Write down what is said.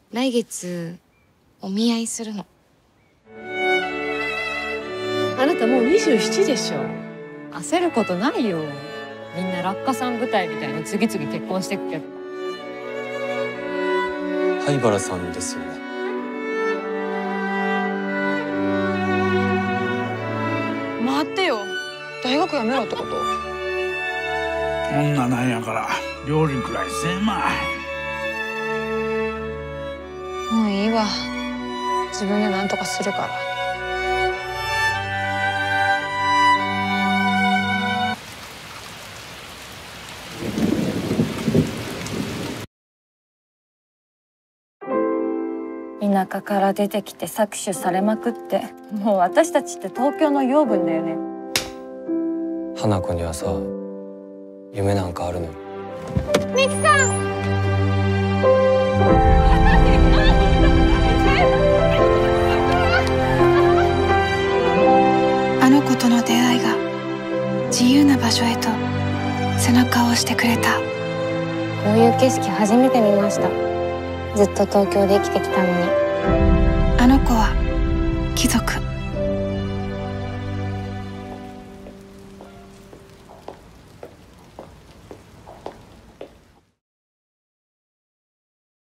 来月お見合いするの。 あなたもう27でしょ。 焦ることないよ。みんな落下さん部隊みたいに次々結婚してくけど。 灰原さんですよね。 待ってよ、大学やめろってこと？ 女なんやから料理くらいせえまい。 もういいわ、自分で何とかするから。 田舎から出てきて搾取されまくって、もう私たちって東京の養分だよね。 花子にはさ、夢なんかあるの？ ミキさん。 あの子との出会いが自由な場所へと背中を押してくれた。 こういう景色初めて見ました。ずっと東京で生きてきたのに。 あの子は貴族。